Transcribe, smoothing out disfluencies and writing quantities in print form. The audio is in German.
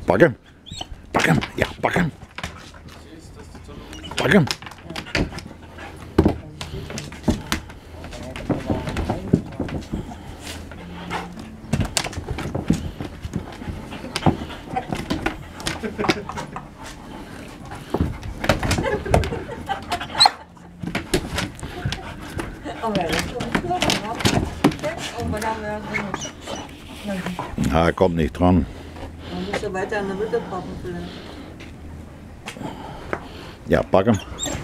Pak hem. Pak hem. Ja, pak hem. Pak hem. Er komt nicht dran. Man muss ja weiter an der Mitte pappen vielleicht. Ja, pak hem.